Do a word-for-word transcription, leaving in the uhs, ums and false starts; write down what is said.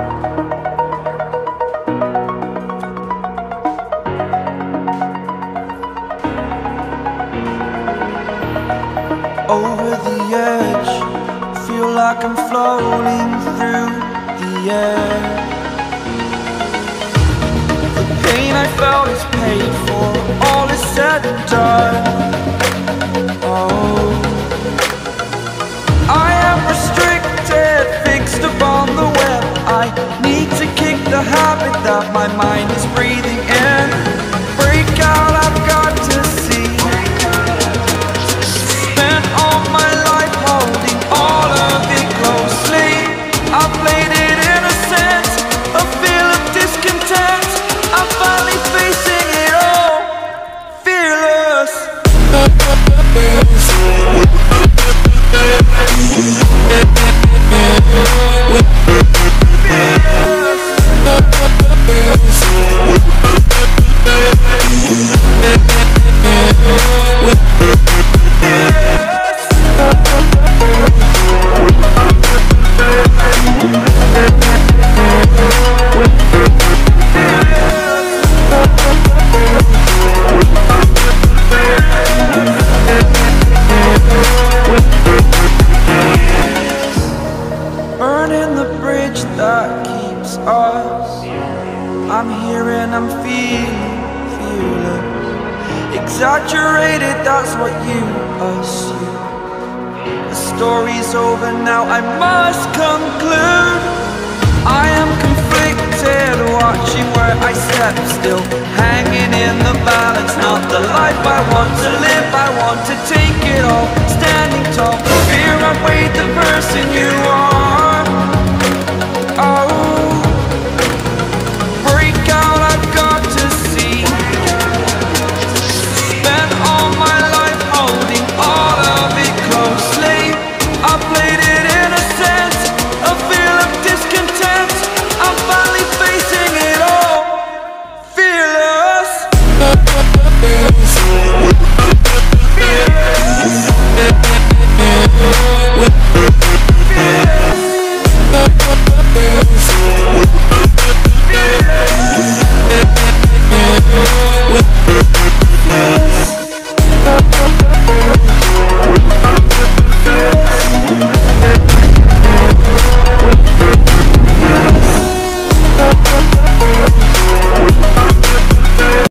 Over the edge, feel like I'm floating through the air. The pain I felt is paid for, all is said and done. Oh, I am restricted, fixed upon the web. I need to kick the habit that my mind is breathing in. Break out, I've got to see. Spent all my life holding all of it closely. I played it innocent, a feel of discontent. I'm finally facing it all, fearless. Burning the bridge that keeps us. I'm here and I'm feeling fearless. Exaggerated, that's what you assume. The story's over now, I must conclude. I am conflicted, watching where I step still, hanging in the balance. Not the life I want to live, I want to take it all, standing tall.